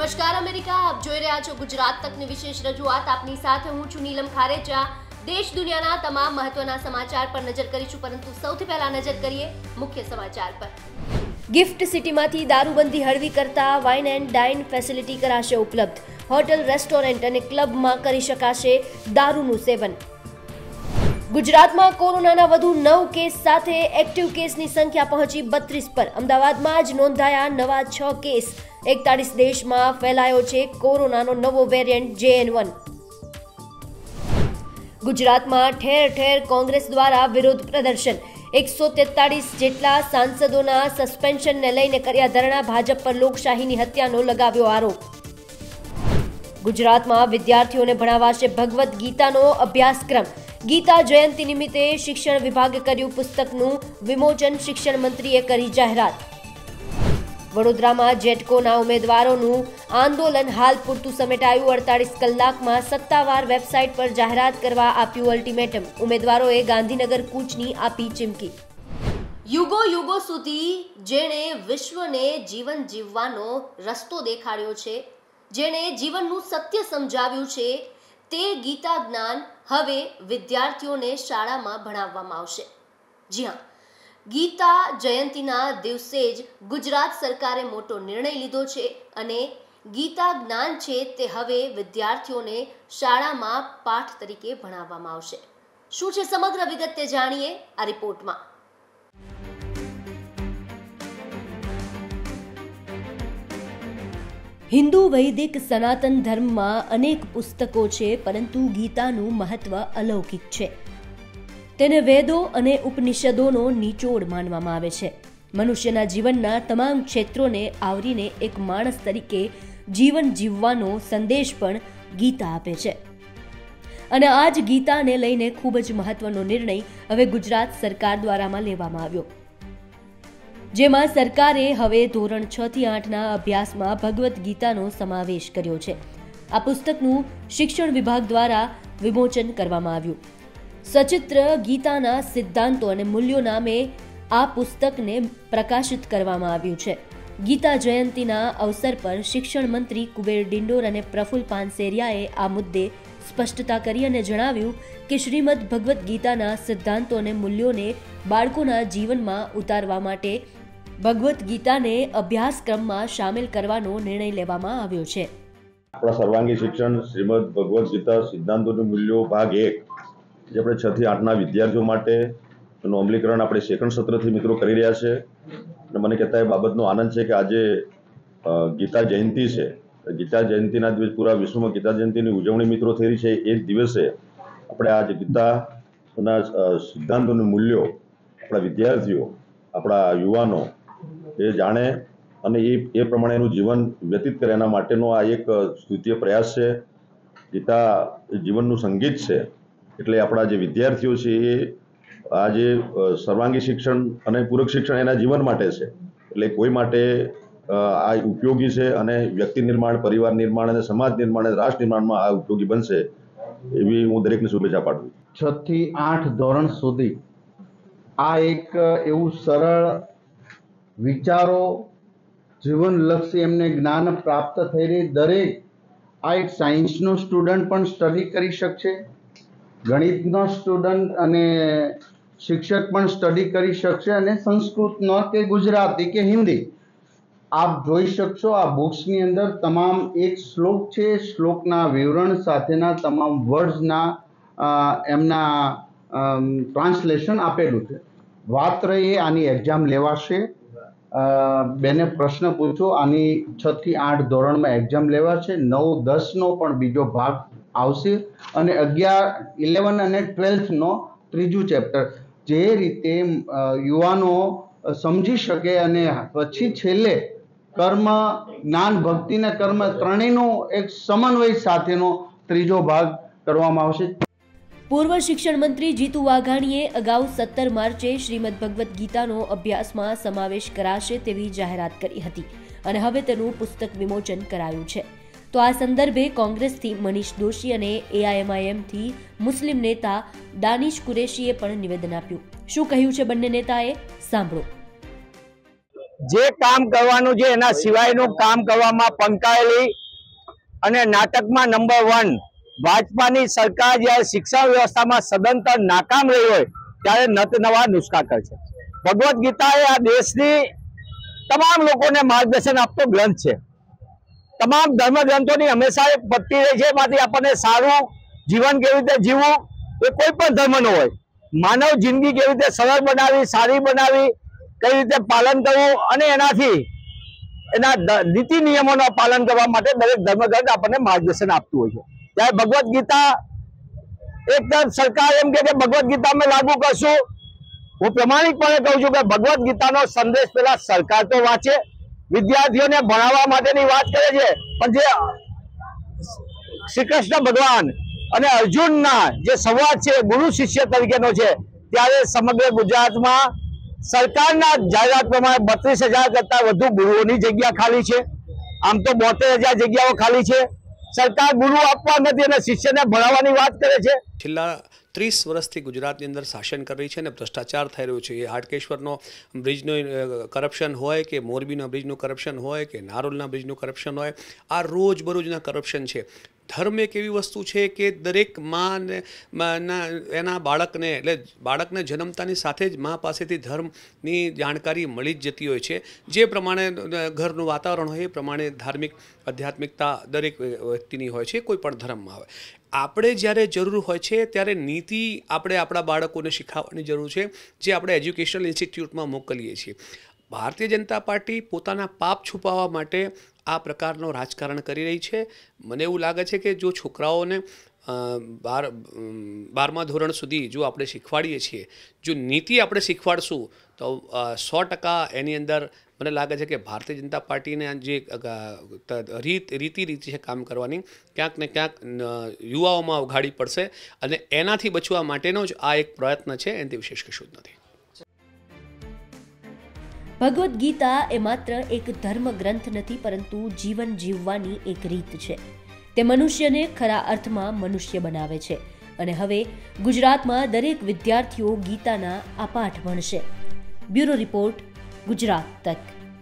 નમસ્કાર અમેરિકા, આપ જોઈ રહ્યા છો ગુજરાત તકની વિશેષ રજૂઆત. આપની સાથે હું છું નીલમ ખારેચા. દેશ દુનિયાના તમામ મહત્વના સમાચાર પર નજર કરીશું, પરંતુ સૌથી પહેલા નજર કરીએ મુખ્ય સમાચાર પર. ગિફ્ટ સિટીમાંથી દારૂબંધી હળવી કરતા વાઇન એન્ડ ડાઇન ફેસિલિટી કરાશે ઉપલબ્ધ. હોટલ, રેસ્ટોરન્ટ અને ક્લબમાં કરી શકાશે દારૂનું સેવન. ગુજરાતમાં કોરોનાના વધુ 9 કેસ સાથે એક્ટિવ કેસની સંખ્યા પહોંચી 32 પર. અમદાવાદમાં જ નોંધાયા નવા 6 કેસ. 41 દેશમાં ફેલાયો છે કોરોનાનો નવો વેરિયન્ટ JN1. ગુજરાતમાં ઠેર ઠેર કોંગ્રેસ દ્વારા વિરોધ પ્રદર્શન. 143 જેટલા સાંસદોના સસ્પેન્શનને લઈને કર્યા ધરણા. ભાજપ પર લોકશાહીની હત્યાનો લગાવ્યો આરોપ. ગુજરાતમાં વિદ્યાર્થીઓને ભણાવાશે ભગવદ્ ગીતાનો અભ્યાસક્રમ. ગીતા જયંતિ નિમિત્તે શિક્ષણ વિભાગે કર્યું પુસ્તકનું વિમોચન. શિક્ષણ મંત્રીએ કરી જાહેરાત. વડોદરામાં જેટકોના ઉમેદવારોનું આંદોલન હાલ પૂરતું સમેટાયું. 48 કલાકમાં સત્તાવાર વેબસાઇટ પર જાહેરાત કરવા આપ્યું અલ્ટિમેટમ. ઉમેદવારોએ ગાંધીનગર કૂચની આપી ચીમકી. યુગો યુગો સુધી જેણે વિશ્વને જીવન જીવવાનો રસ્તો દેખાડ્યો છે, જેણે જીવનનું સત્ય સમજાવ્યું છે, તે ગીતા જ્ઞાન હવે વિદ્યાર્થીઓને શાળામાં ભણાવવામાં આવશે. જી હા, ગીતા જયંતિના દિવસે જ ગુજરાત સરકારે મોટો નિર્ણય લીધો છે અને ગીતા જ્ઞાન છે તે હવે વિદ્યાર્થીઓને શાળામાં પાઠ તરીકે ભણાવવામાં આવશે. શું છે સમગ્ર વિગત તે જાણીએ આ રિપોર્ટમાં. હિન્દુ વૈદિક સનાતન ધર્મમાં અનેક પુસ્તકો છે, પરંતુ ગીતાનું મહત્વ અલૌકિક છે. તેને વેદો અને ઉપનિષદોનો નિચોડ માનવામાં આવે છે. મનુષ્યના જીવનના તમામ ક્ષેત્રોને આવરીને એક માણસ તરીકે જીવન જીવવાનો સંદેશ પણ ગીતા આપે છે. અને આ જ ગીતાને લઈને ખૂબ જ મહત્વનો નિર્ણય હવે ગુજરાત સરકાર દ્વારામાં લેવામાં આવ્યો, જેમાં સરકારે હવે ધોરણ 6 થી 8ના અભ્યાસમાં ભગવદ્ ગીતાનો સમાવેશ કર્યો છે. આ પુસ્તકનું શિક્ષણ વિભાગ દ્વારા વિમોચન કરવામાં આવ્યું. સચિત્ર ગીતાના સિદ્ધાંતો અને મૂલ્યો નામે આ પુસ્તકને પ્રકાશિત કરવામાં આવ્યું છે. ગીતા જયંતિના અવસર પર શિક્ષણ મંત્રી કુબેર ડિંડોર અને પ્રફુલ્લ પાનસેરિયાએ આ મુદ્દે સ્પષ્ટતા કરી અને જણાવ્યું કે શ્રીમદ ભગવદ્ ગીતાના સિદ્ધાંતો અને મૂલ્યોને બાળકોના જીવનમાં ઉતારવા માટે ભગવદ્ ગીતાને અભ્યાસક્રમમાં સામેલ કરવાનો નિર્ણય લેવામાં આવ્યો છે. આપણા સર્વાંગી શિક્ષણ શ્રીમદ ભગવદ્ ગીતા સિદ્ધાંતોનું મૂલ્યો ભાગ 1, જે આપણે 6 થી 8ના વિદ્યાર્થીઓ માટે એનું અમલીકરણ આપણે સેકન્ડ સત્રથી મિત્રો કરી રહ્યા છે. અને મને કહેતા એ બાબતનો આનંદ છે કે આજે ગીતા જયંતિ છે. ગીતા જયંતિના દિવસ પૂરા વિશ્વમાં ગીતા જયંતિની ઉજવણી મિત્રો થઈ રહી છે. એ જ દિવસે આપણે આજે ગીતાના સિદ્ધાંતોનું મૂલ્યો આપણા વિદ્યાર્થીઓ, આપણા યુવાનો એ જાણે અને એ પ્રમાણે એનું જીવન વ્યતીત કરે, એના માટેનો આ એક સ્તુત્ય પ્રયાસ છે. ગીતા જીવનનું સંગીત છે. એટલે આપણા જે વિદ્યાર્થીઓ છે એ આ જે સર્વાંગી શિક્ષણ અને પૂરક શિક્ષણ એના જીવન માટે છે. એટલે કોઈ માટે આ ઉપયોગી છે અને વ્યક્તિ નિર્માણ, પરિવાર નિર્માણ અને સમાજ નિર્માણ અને રાષ્ટ્ર નિર્માણમાં આ ઉપયોગી બનશે એવી હું દરેકને શુભેચ્છા પાઠવું. 6 થી 8 ધોરણ સુધી આ એક એવું સરળ વિચારો, જીવનલક્ષી એમને જ્ઞાન પ્રાપ્ત થઈ રહી. દરેક આ એક સાયન્સનો સ્ટુડન્ટ પણ સ્ટડી કરી શકશે, ગણિતનો સ્ટુડન્ટ અને શિક્ષક પણ સ્ટડી કરી શકશે, અને સંસ્કૃતનો કે ગુજરાતી કે હિન્દી આપ જોઈ શકશો. આ બુક્સની અંદર તમામ એક શ્લોક છે, શ્લોકના વિવરણ સાથેના તમામ વર્ડ્સના એમના ટ્રાન્સલેશન આપેલું છે. વાત રહી આની એક્ઝામ લેવાશે. બેને પ્રશ્ન પૂછો, આની 6 થી 8 ધોરણમાં એક્ઝામ લેવાશે. 9, 10નો પણ બીજો ભાગ આવશે અને 11, 11 અને 12નો ત્રીજું ચેપ્ટર. જે રીતે યુવાનો સમજી શકે અને પછી છેલ્લે કર્મ, જ્ઞાન, ભક્તિ અને કર્મ ત્રણેયનો એક સમન્વય સાથેનો ત્રીજો ભાગ કરવામાં આવશે. પૂર્વ શિક્ષણ મંત્રી જીતુ વાઘાણીએ અગાઉ 17 માર્ચે શ્રીમદ ભગવદ્ ગીતાનો અભ્યાસમાં સમાવેશ કરાશે તેવી જાહેરાત કરી હતી અને હવે તેનું પુસ્તક વિમોચન કરાયું છે. તો આ સંદર્ભે કોંગ્રેસથી મનીષ દોશી અને AIMIMથી મુસ્લિમ નેતા દાનિશ કુરેશીએ પણ નિવેદન આપ્યું. શું કહ્યું છે બંને નેતાએ, સાંભળો. જે કામ કરવાનું છે એના સિવાયનું કામ કરવામાં પંકાયેલી અને નાટકમાં નંબર 1 ભાજપાની સરકાર જ્યારે શિક્ષણ વ્યવસ્થામાં સદંતર નાકામ રહી હોય ત્યારે નત નવા નુસ્ખા કરશે। ભગવદ્ ગીતા એ આ દેશની તમામ લોકોને માર્ગદર્શન આપતો ગ્રંથ છે। તમામ ધર્મ ગ્રંથોની હંમેશા એક પત્તી રહી છે, એમાંથી આપણને સારું જીવન કેવી રીતે જીવવું એ કોઈ પણ ધર્મનો હોય, માનવ જિંદગી કેવી રીતે સરળ બનાવી, સારી બનાવી, કઈ રીતે પાલન કરવું અને એનાથી એના નીતિ નિયમોનું પાલન કરવા માટે દરેક ધર્મગ્રંથ આપણને માર્ગદર્શન આપતું હોય છે। ત્યારે ભગવદ્ ગીતા એક તરફ સરકાર એમ કે ભગવદ્ ગીતા અમે લાગુ કરશું, હું પ્રમાણિકપણે કહું છું કે ભગવદ્ ગીતાનો સંદેશ પેલા સરકાર તો વાંચે, વિદ્યાર્થીઓને ભણાવવા માટેની વાત કરે છે, પણ જે શ્રી કૃષ્ણ ભગવાન અને અર્જુનના જે સંવાદ છે ગુરુ શિષ્ય તરીકેનો છે, ત્યારે સમગ્ર ગુજરાતમાં સરકારના જાહેરાત પ્રમાણે 32,000 કરતા વધુ ગુરુઓની જગ્યા ખાલી છે। આમ તો 72,000 જગ્યાઓ ખાલી છે। સરકાર ગુરુ આપવા નથી અને શિષ્યને ભણાવવાની વાત કરે છે। છેલ્લા 30 વર્ષથી ગુજરાતની અંદર શાસન કરી રહી છે અને ભ્રષ્ટાચાર થઈ રહ્યો છે। એ હાટકેશ્વરનો બ્રિજનો કરપ્શન હોય કે મોરબીના બ્રિજનું કરપ્શન હોય કે નારોલના બ્રિજનું કરપ્શન હોય, આ રોજબરોજના કરપ્શન છે। ધર્મ એક એવી વસ્તુ છે કે દરેક એના બાળકને એટલે બાળકને જન્મતાની સાથે જ મા પાસેથી ધર્મની જાણકારી મળી જ જતી હોય છે। જે પ્રમાણે ઘરનું વાતાવરણ હોય એ પ્રમાણે ધાર્મિક આધ્યાત્મિકતા દરેક વ્યક્તિની હોય છે, કોઈ પણ ધર્મમાં હોય। આપણે જ્યારે જરૂર હોય છે ત્યારે નીતિ આપણે આપણા બાળકોને શીખવવાની જરૂર છે, જે આપણે એજ્યુકેશનલ ઇન્સ્ટિટ્યૂટમાં મોકલીએ છીએ। ભારતીય જનતા પાર્ટી પોતાના પાપ છુપાવવા માટે આ પ્રકારનો રાજકારણ કરી રહી છે। મને એવું લાગે છે કે જો છોકરાઓને 12મા ધોરણ સુધી જો આપણે શીખવાડીએ છીએ, જો નીતિ આપણે શીખવાડશું તો 100% એની અંદર મને લાગે છે કે ભારતીય જનતા પાર્ટીને જે રીતિ છે કામ કરવાની ક્યાંક ને ક્યાંક યુવાઓમાં ઉઘાડી પડશે અને એનાથી બચવા માટેનો જ આ એક પ્રયત્ન છે, એનાથી વિશેષ કશું જ નથી। ભગવદ્ ગીતા એ માત્ર એક ધર્મ ગ્રંથ નથી, પરંતુ જીવન જીવવાની એક રીત છે। તે મનુષ્યને ખરા અર્થમાં મનુષ્ય બનાવે છે અને હવે ગુજરાતમાં દરેક વિદ્યાર્થીઓ ગીતાના આ પાઠ ભણશે। બ્યુરો રિપોર્ટ, ગુજરાત તક।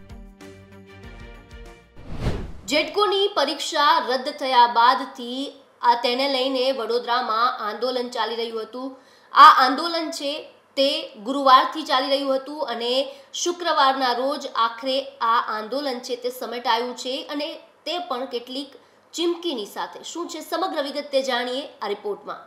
જેટકોની પરીક્ષા રદ થયા બાદથી તેને લઈને વડોદરામાં આંદોલન ચાલી રહ્યું હતું। આ આંદોલન છે તે ગુરુવારથી ચાલી રહ્યું હતું અને શુક્રવારના રોજ આખરે આ આંદોલન છે તે સમેટાયું છે અને તે પણ કેટલીક ચીમકીની સાથે। શું છે સમગ્ર વિગત તે જાણીએ આ રિપોર્ટમાં।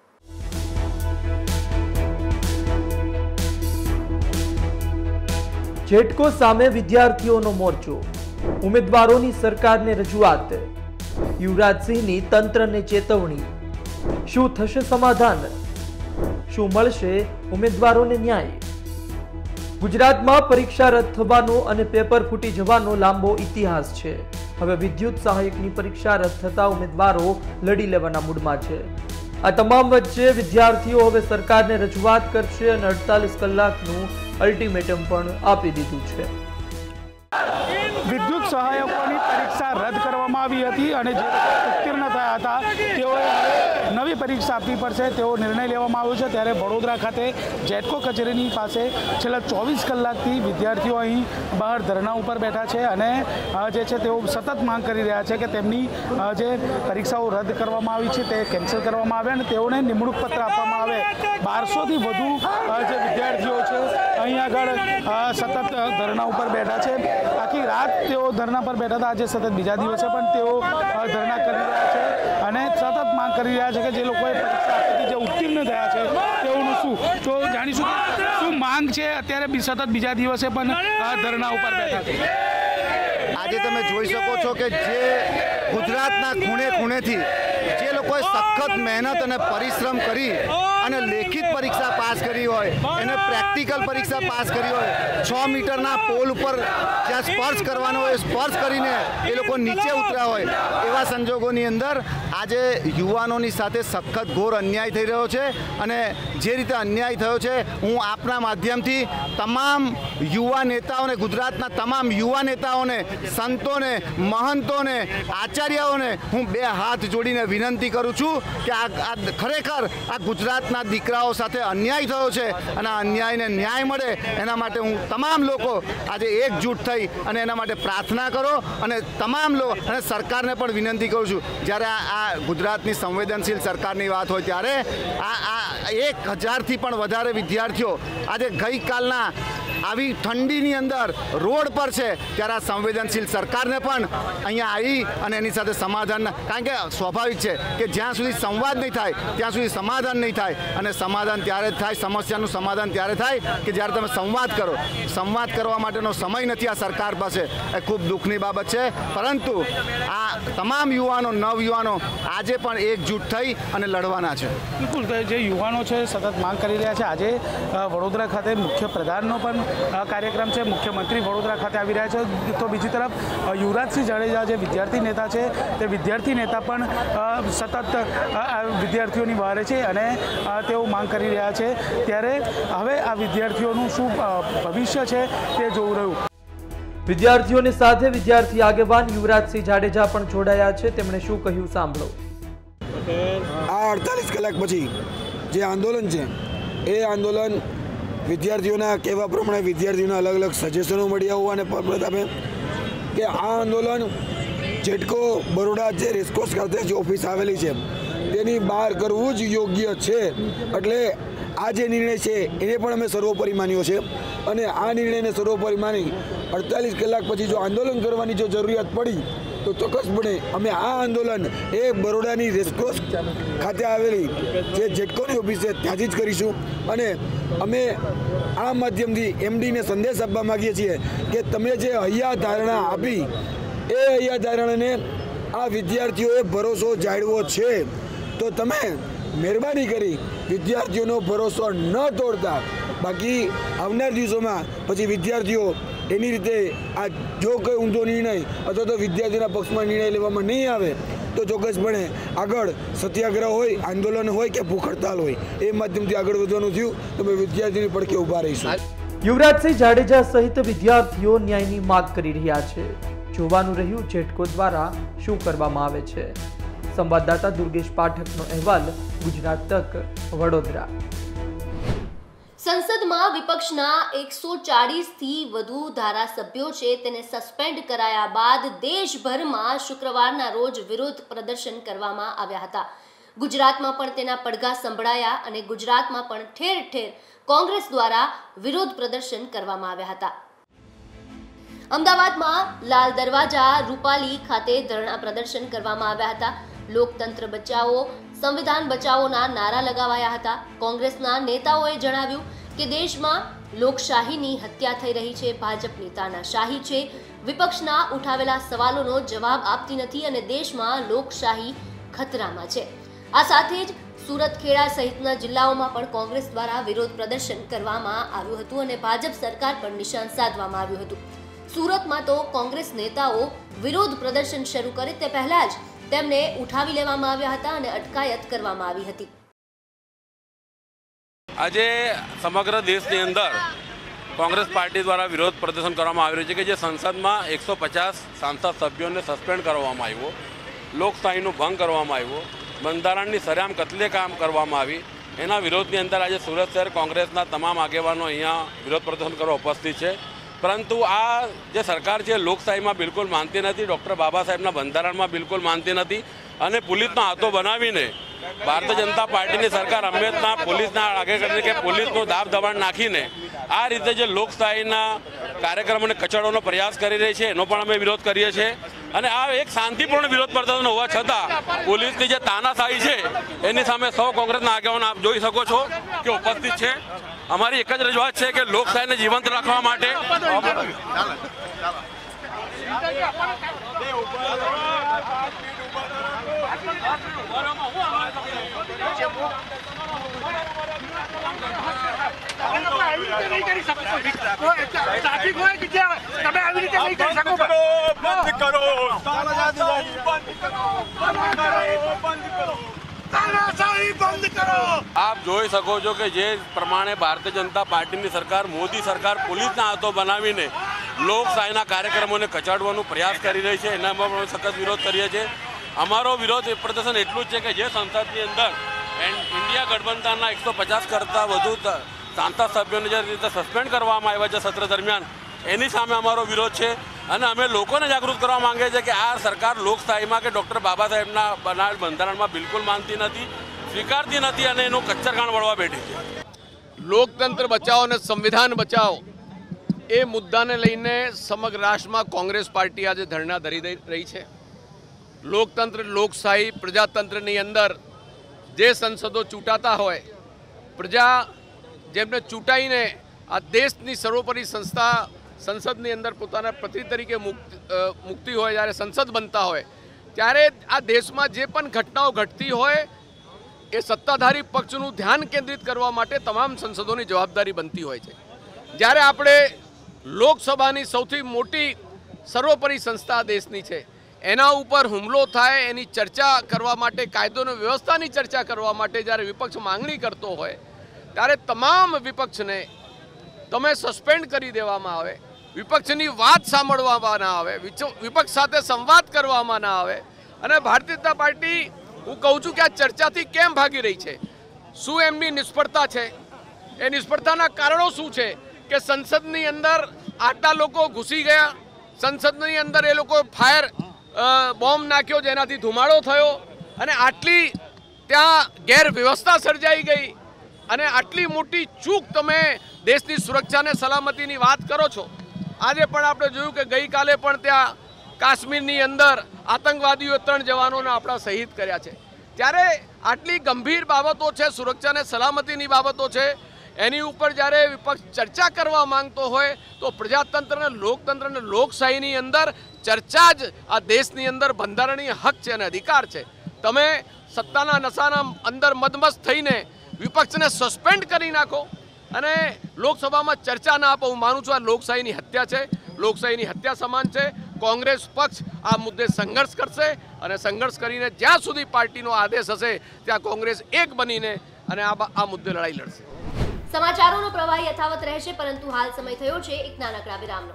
જેટકો સામે વિદ્યાર્થીઓનો મોરચો, ઉમેદવારોની સરકારને રજૂઆત, યુવરાજસિંહની તંત્રને ચેતવણી। શું થશે સમાધાન? શું મળશે ઉમેદવારોને ન્યાય? ગુજરાતમાં પરીક્ષા રદ થવાનો અને પેપર ફૂટી જવાનો લાંબો ઇતિહાસ છે। હવે વિદ્યુત સહાયકની પરીક્ષા રદ થતા ઉમેદવારો લડી લેવાના મૂડમાં છે। આ તમામ વચ્ચે વિદ્યાર્થીઓ હવે સરકારને રજૂઆત કરશે અને 48 કલાકનું અલ્ટિમેટમ પણ આપી દીધું છે। વિદ્યુત સહાયકોની પરીક્ષા રદ કરવામાં આવી હતી અને જે ઉત્તીર્ણ થયા હતા તેઓએ નવી પરીક્ષા આપવી પડશે તેવો નિર્ણય લેવામાં આવ્યો છે। ત્યારે વડોદરા ખાતે જેટકો કચેરીની પાસે છેલ્લા 24 કલાકથી વિદ્યાર્થીઓ અહીં બહાર ધરણા ઉપર બેઠા છે અને જે છે તેઓ સતત માંગ કરી રહ્યા છે કે તેમની જે પરીક્ષાઓ રદ કરવામાં આવી છે તે કેન્સલ કરવામાં આવે અને તેઓને નિમણૂક પત્ર આપવામાં આવે। 1200થી વધુ જે વિદ્યાર્થીઓ છે અહીં આગળ સતત ધરણા ઉપર બેઠા છે। આખી રાત તેઓ ધરણા પર બેઠા હતા, આજે સતત બીજા દિવસે પણ તેઓ ધરણા કરી રહ્યા છે અને સતત માંગ કરી રહ્યા છે કે જે લોકોએ પરીક્ષા આપી જે ઉત્તીર્ણ થયા છે તેઓનું શું, તો જાણીશું શું માંગ છે। અત્યારે સતત બીજા દિવસે પણ ધરણા ઉપર બેઠા છે। આજે તમે જોઈ શકો છો કે જે ગુજરાતના ખૂણે ખૂણેથી જે લોકોએ સખત મહેનત અને પરિશ્રમ કરી અને લેખિત પરીક્ષા પાસ કરી હોય, એને પ્રેક્ટિકલ પરીક્ષા પાસ કરી હોય, 6 મીટરના પોલ ઉપર જ્યાં સ્પર્શ કરવાનો હોય સ્પર્શ કરીને એ લોકો નીચે ઉતર્યા હોય, એવા સંજોગોની અંદર આજે યુવાનોની સાથે સખત ઘોર અન્યાય થઈ રહ્યો છે। અને જે રીતે અન્યાય થયો છે, હું આપના માધ્યમથી તમામ યુવા નેતાઓને, ગુજરાતના તમામ યુવા નેતાઓને, સંતોને, મહંતોને, આચાર્યોને હું 2 હાથ જોડીને વિનંતી કરું છું કે આ ખરેખર આ ગુજરાતના દીકરાઓ સાથે અન્યાય થયો છે અને આ અન્યાયને ન્યાય મળે એના માટે હું તમામ લોકો આજે એકજૂટ થઈ અને એના માટે પ્રાર્થના કરો અને તમામ લોકો અને સરકારને પણ વિનંતી કરું છું, જ્યારે આ ગુજરાતની સંવેદનશીલ સરકારની વાત હોય ત્યારે આ 1000થી પણ વધારે વિદ્યાર્થીઓ આજે ગઈકાલના આવી ઠંડીની અંદર રોડ પર છે, ત્યારે આ સંવેદનશીલ સરકારને પણ અહીંયા આવી અને એની સાથે સમાધાન, કારણ કે સ્વાભાવિક છે કે જ્યાં સુધી સંવાદ નહીં થાય ત્યાં સુધી સમાધાન નહીં થાય અને સમાધાન ત્યારે જ થાય, સમસ્યાનું સમાધાન ત્યારે થાય કે જ્યારે તમે સંવાદ કરો. સંવાદ કરવા માટેનો સમય નથી આ સરકાર પાસે, એ ખૂબ દુઃખની બાબત છે. પરંતુ આ તમામ યુવાનો, નવયુવાનો આજે પણ એકજૂટ થઈ અને લડવાના છે. બિલકુલ, જે યુવાનો છે સતત માંગ કરી રહ્યા છે. આજે વડોદરા ખાતે મુખ્ય પ્રધાનનો પણ કાર્યક્રમ છે, મુખ્યમંત્રી વડોદરા ખાતે આવી રહ્યા છે. તો બીજી તરફ યુવરાજસિંહ જાડેજા જે વિદ્યાર્થી નેતા છે તે વિદ્યાર્થી નેતા પણ સતત વિદ્યાર્થીઓની બહાર છે અને તેઓ માંગ કરી રહ્યા છે. ત્યારે હવે આ વિદ્યાર્થીઓનું શું ભવિષ્ય છે તે જોવું રહ્યું. વિદ્યાર્થીઓની સાથે વિદ્યાર્થી આગેવાન યુવરાજસિંહ જાડેજા પણ જોડાયા છે. તેમણે શું કહ્યું સાંભળો. આ 48 કલાક પછી જે આંદોલન છે એ આંદોલન વિદ્યાર્થીઓના કહેવા પ્રમાણે વિદ્યાર્થીઓના અલગ અલગ સજેશનો મળ્યા હોવાને પ્રતાપે કે આ આંદોલન જેટકો બરોડા જે રેસકોર્સ ખાતે જે ઓફિસ આવેલી છે તેની બહાર કરવું જ યોગ્ય છે. એટલે આ જે નિર્ણય છે એને પણ અમે સર્વોપરી માન્યો છે અને આ નિર્ણયને સર્વોપરી માની 48 કલાક પછી જો આંદોલન કરવાની જો જરૂરિયાત પડી તો ચોક્કસપણે અમે આ આંદોલન એ બરોડાની રેસકોર્સ ખાતે આવેલી જે જેટકોની ઓફિસ છે ત્યાંથી જ કરીશું. અને અમે આ માધ્યમથી એમડીને સંદેશ આપવા માગીએ છીએ કે તમે જે હૈયા ધારણા આપી એ હૈયા ધારણાને આ વિદ્યાર્થીઓએ ભરોસો જાળવો છે તો તમે મહેરબાની કરી વિદ્યાર્થીઓનો ભરોસો ન તોડતા. બાકી આવનાર દિવસોમાં પછી વિદ્યાર્થીઓ એની રીતે આ જો કોઈ ઊંધો નિર્ણય અથવા તો વિદ્યાર્થીઓના પક્ષમાં નિર્ણય લેવામાં નહીં આવે તો ચોક્કસપણે આગળ સત્યાગ્રહ હોય, આંદોલન હોય કે ભૂખ હડતાલ હોય એ માધ્યમથી આગળ વધવાનું થયું તો અમે વિદ્યાર્થીની પડખે ઊભા રહીશું. યુવરાજસિંહ જાડેજા સહિત વિદ્યાર્થીઓ ન્યાયની માંગ કરી રહ્યા છે. જોવાનું રહ્યું જેટકો દ્વારા શું કરવામાં આવે છે. સંવાદદાતા દુર્ગેશ પાઠકનો અહેવાલ, ગુજરાત તક, વડોદરા. સંસદમાં વિપક્ષના 140થી વધુ ધારાસભ્યો છે તેને સસ્પેન્ડ કરાયા બાદ દેશભરમાં શુક્રવારના રોજ વિરોધ પ્રદર્શન કરવામાં આવ્યા હતા. ગુજરાતમાં પણ તેના પડઘા સંભળાયા અને ગુજરાતમાં પણ ઠેર ઠેર કોંગ્રેસ દ્વારા વિરોધ પ્રદર્શન કરવામાં આવ્યા હતા. અમદાવાદમાં લાલ દરવાજા રૂપાલી ખાતે ધરણા પ્રદર્શન કરવામાં આવ્યા હતા. લોકતંત્ર બચાવો, સંવિધાન બચાવોના નારા લગાવાયા હતા. કોંગ્રેસના નેતાઓએ જણાવ્યું કે દેશમાં લોકશાહીની હત્યા થઈ રહી છે, ભાજપની તાનાશાહી છે, વિપક્ષના ઉઠાવેલા સવાલોનો જવાબ આપતી નથી અને દેશમાં લોકશાહી ખતરામાં છે. આ સાથે જ સુરત, ખેડા સહિતના જિલ્લાઓમાં પણ કોંગ્રેસ દ્વારા વિરોધ પ્રદર્શન કરવામાં આવ્યું હતું અને ભાજપ સરકાર પર નિશાન સાધવામાં આવ્યું હતું. સુરતમાં તો કોંગ્રેસ નેતાઓ વિરોધ પ્રદર્શન શરૂ કરે તે પહેલા જ તેમને ઉઠાવી લેવામાં આવ્યા હતા અને અટકાયત કરવામાં આવી હતી. આજે સમગ્ર દેશની અંદર કોંગ્રેસ પાર્ટી દ્વારા વિરોધ પ્રદર્શન કરવામાં આવી રહ્યું છે કે જે સંસદમાં 150 સાંસદ સભ્યોને સસ્પેન્ડ કરવામાં આવ્યો, લોકશાહીનો ભંગ કરવામાં આવ્યો, બંધારણની સરેઆમ કતલેઆમ કરવામાં આવી. એના વિરોધની અંદર આજે સુરત શહેર કોંગ્રેસના તમામ આગેવાનો અહીંયા વિરોધ પ્રદર્શન કરવા ઉપસ્થિત છે. પરંતુ આ જે સરકાર છે લોકશાહીમાં બિલકુલ માનતી નથી, ડૉક્ટર બાબા સાહેબના બંધારણમાં બિલકુલ માનતી નથી અને પોલીસનો હાથો બનાવીને ભારતીય જનતા પાર્ટીની સરકાર હંમેશા પોલીસના આગળ કરીને કે પોલીસનો દાબ દબાણ નાખીને આ રીતે જે લોકશાહીના કાર્યક્રમોને કચડવાનો પ્રયાસ કરી રહી છે એનો પણ અમે વિરોધ કરીએ છીએ. અને આ એક શાંતિપૂર્ણ વિરોધ પ્રદર્શન હોવા છતાં પોલીસની જે તાનાશાહી છે એની સામે સૌ કોંગ્રેસના આગેવાનો આપ જોઈ શકો છો કે ઉપસ્થિત છે. અમારી એક જ રજૂઆત છે કે લોકશાહીને જીવંત રાખવા માટે આપ જોઈ શકો છો કે જે પ્રમાણે ભારતીય જનતા પાર્ટીની સરકાર, મોદી સરકાર પોલીસના હાથો બનાવીને લોકશાહીના કાર્યક્રમોને કચાડવાનો પ્રયાસ કરી રહી છે એનામાં પણ સખત વિરોધ કરીએ છીએ. અમારો વિરોધ પ્રદર્શન એટલું જ છે કે જે સંસદની અંદર ઇન્ડિયા ગઠબંધનના 150 કરતાં વધુ સાંસદ સભ્યોને જે રીતે સસ્પેન્ડ કરવામાં આવ્યા છે સત્ર દરમિયાન, એની સામે અમારો વિરોધ છે. અને અમે લોકોને જાગૃત કરવા માંગીએ છીએ કે આ સરકાર લોકશાહીમાં કે ડૉક્ટર બાબા સાહેબના બનાવેલ બંધારણમાં બિલકુલ માનતી નથી, સ્વીકારતી નથી અને એનું કચ્છરઘાણ વળવા બેઠી છે. લોકતંત્ર બચાવો અને સંવિધાન બચાવો એ મુદ્દાને લઈને સમગ્ર રાષ્ટ્રમાં કોંગ્રેસ પાર્ટી આજે ધરણા ધરી રહી છે. લોકતંત્ર, લોકશાહી, પ્રજાતંત્રની અંદર જે સંસદો ચૂંટાતા હોય, પ્રજા જેમને ચૂંટાઈને આ દેશની સર્વોપરી સંસ્થા સંસદની અંદર પોતાના પ્રતિનિધિ તરીકે મુકતી હોય, જ્યારે સંસદ બનતા હોય ત્યારે આ દેશમાં જે પણ ઘટનાઓ ઘટતી હોય એ સત્તાધારી પક્ષનું ધ્યાન કેન્દ્રિત કરવા માટે તમામ સંસદોની જવાબદારી બનતી હોય છે. જ્યારે આપણે લોકસભાની સૌથી મોટી સર્વોપરી સંસ્થા દેશની છે, એના ઉપર હુમલો થાય એની ચર્ચા કરવા માટે, કાયદો અને વ્યવસ્થાની ચર્ચા કરવા માટે જ્યારે વિપક્ષ માંગણી કરતો હોય ત્યારે તમામ વિપક્ષને તમે સસ્પેન્ડ કરી દેવામાં આવે, વિપક્ષની વાત સાંભળવામાં ના આવે, વિપક્ષ સાથે સંવાદ કરવામાં ના આવે. અને ભારતીય જનતા પાર્ટી, હું કહું છું કે આ ચર્ચાથી કેમ ભાગી રહી છે? શું એમની નિષ્ફળતા છે? એ નિષ્ફળતાના કારણો શું છે કે સંસદની અંદર આટલા લોકો ઘૂસી ગયા, સંસદની અંદર એ લોકો ફાયર બોમ્બ નાખ્યો જેનાથી ધુમાડો થયો, અને આટલી ત્યાં ગેરવ્યવસ્થા સર્જાઈ ગઈ, અને આટલી મોટી ચૂક તમે દેશની સુરક્ષા અને સલામતીની વાત કરો છો. આજે પણ આપણે જોયું કે ગઈકાલે પણ ત્યાં કાશ્મીરની અંદર આતંકવાદીઓ 3 જવાનોને આપણા શહીદ કર્યા છે. ત્યારે આટલી ગંભીર બાબતો છે, સુરક્ષા અને સલામતીની બાબતો છે, એની ઉપર જ્યારે વિપક્ષ ચર્ચા કરવા માંગતો હોય તો પ્રજાતંત્ર અને લોકતંત્ર અને લોકશાહીની અંદર ચર્ચા જ આ દેશની અંદર બંધારણીય હક છે અને અધિકાર છે. તમે સત્તાના નશાના અંદર મદમસ્ત થઈને વિપક્ષને સસ્પેન્ડ કરી નાખો અને લોકસભામાં ચર્ચા ના આપો. હું માનું છું આ લોકશાહીની હત્યા છે, લોકશાહીની હત્યા સમાન છે. કોંગ્રેસ પક્ષ આ મુદ્દે સંઘર્ષ કરશે અને સંઘર્ષ કરીને જ્યાં સુધી પાર્ટીનો આદેશ હશે ત્યાં કોંગ્રેસ એક બનીને અને આ મુદ્દે લડાઈ લડશે. સમાચારોનો પ્રવાહ યથાવત રહેશે, પરંતુ હાલ સમય થયો છે એક નાનકડા વિરામનો.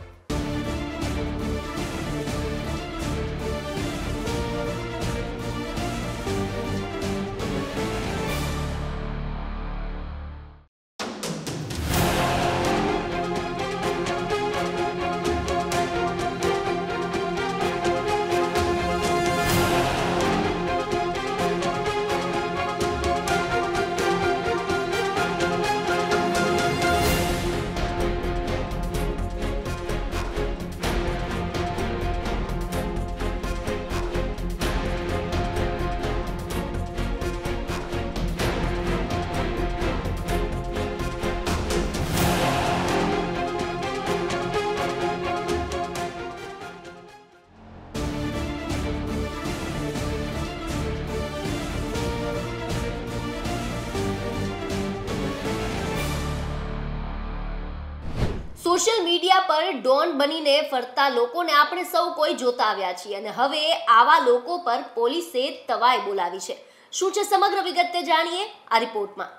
સોશિયલ મીડિયા પર ડોન બનીને ફરતા લોકોને આપણે સૌ કોઈ જોતા આવ્યા છીએ, અને હવે આવા લોકો પર પોલીસે તવાઈ બોલાવી છે. શું છે સમગ્ર વિગત તે જાણીએ આ રિપોર્ટમાં.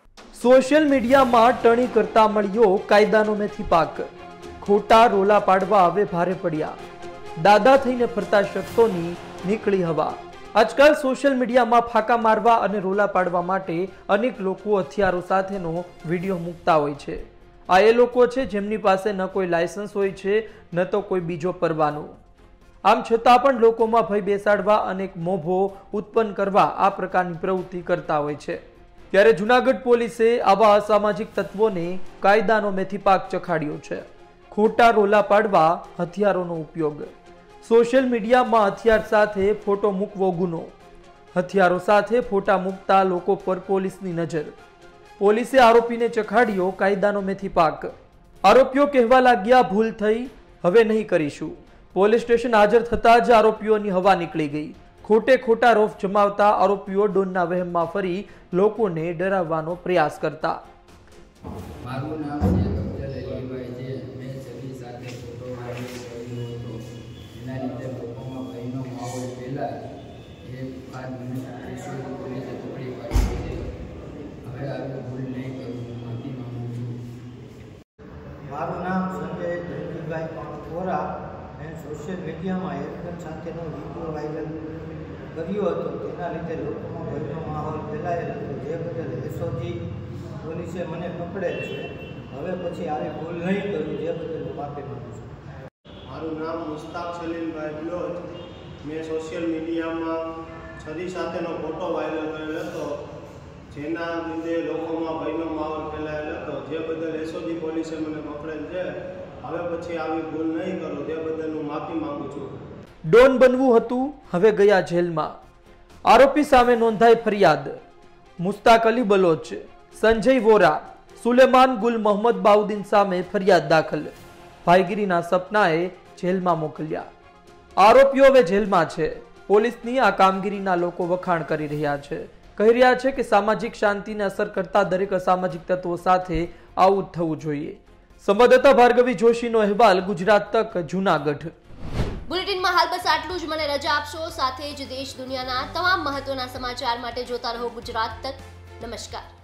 સોશિયલ મીડિયામાં ટણી કરતા મળ્યો કાયદાનો મેથી પાક. ખોટા રોલા પાડવા હવે ભારે પડ્યા. દાદા થઈને ફરતા શખ્સોની નીકળી હવા. આજકાલ સોશિયલ મીડિયામાં ફાંકા મારવા અને રોલા પાડવા માટે અનેક લોકો હથિયારો સાથેનો વિડીયો મૂકતા હોય છે. આ એ લોકો છે જેમની પાસે ન કોઈ લાયસન્સ હોય છે ન તો કોઈ બીજો પરવાનો. આમ છતાં પણ લોકોમાં ભય બેસાડવા અને મોભો ઉત્પન્ન કરવા આ પ્રકારની પ્રવૃત્તિ કરતા હોય છે. ત્યારે જૂનાગઢ પોલીસે આવા અસામાજિક તત્વોને કાયદાનો મેથીપાક ચખાડ્યો છે. ખોટા રોલા પાડવા હથિયારોનો ઉપયોગ. સોશિયલ મીડિયામાં હથિયાર સાથે ફોટો મૂકવો ગુનો. હથિયારો સાથે ફોટા મૂકતા લોકો પર પોલીસની નજર. પોલીસે આરોપીને ચખાડ્યો કાયદાનો મેથીપાક. આરોપીઓ કહેવા લાગ્યા ભૂલ થઈ, હવે નહીં કરીશું. પોલીસ સ્ટેશન હાજર થતા જ આરોપીઓની હવા નીકળી ગઈ. ખોટે ખોટા રોફ જમાવતા આરોપીઓ ડોનના વહેમમાં ફરી લોકોને ડરાવવાનો પ્રયાસ કરતા. મારું નામ છે કબજલ અલીભાઈ છે. મેં છબી સાથે ફોટો કર્યો હતો. એના લીધે લોકોમાં ભયનો માહોલ ફેલાય એ બાદ મને પોલીસે પકડી પાડી છે. હવે આવી ભૂલ નહીં કરું, હું માફી માંગુ છું. મારું નામ સંજય ધનજીભાઈ વોરા. મેં સોશિયલ મીડિયામાં એકદમ સાથેનો વિડીયો વાયરલ કર્યો હતો તેના લીધે લોકોમાં ભયનો માહોલ ફેલાયેલ હતો, જે બદલ એસઓજી પોલીસે મને પકડેલ છે. હવે પછી આવી ભૂલ નહીં કરું, જે બદલ હું માફી માંગુ છું. મારું નામ મુસ્તાક સલીમભાઈ બલોચ. મેં સોશિયલ મીડિયામાં છરી સાથેનો ફોટો વાયરલ કરેલ હતો, જેના લીધે લોકોમાં ભયનો માહોલ ફેલાયેલ હતો, જે બદલ એસઓજી પોલીસે મને પકડેલ છે. હવે પછી આવી ભૂલ નહીં કરું, તે બદલ હું માફી માંગુ છું. ડોન બનવું હતું, હવે ગયા જેલમાં. આરોપી સામે નોંધાઈ ફરિયાદ. મુસ્તાક અલી બલોચ, સંજય વોરા, સુલેમાન ગુલ મોહમ્મદ બાઉદ્દીન સામે ફરિયાદ દાખલ. ભાઈગીરીના સપનાએ જેલમાં મોકલ્યા. આરોપીઓ હવે જેલમાં છે. પોલીસની આ કામગીરીના લોકો વખાણ કરી રહ્યા છે. કહી રહ્યા છે કે સામાજિક શાંતિને અસર કરતા દરેક અસામાજિક તત્વો સાથે આવું થવું જોઈએ. સંવાદદાતા ભાર્ગવી જોશીનો અહેવાલ, ગુજરાત તક, જૂનાગઢ. બુલેટિનમાં હાલ બસ આટલું જ. મને રજા આપશો. સાથે જ દેશ દુનિયાના તમામ મહત્વના સમાચાર માટે જોતા રહો ગુજરાત તક. નમસ્કાર.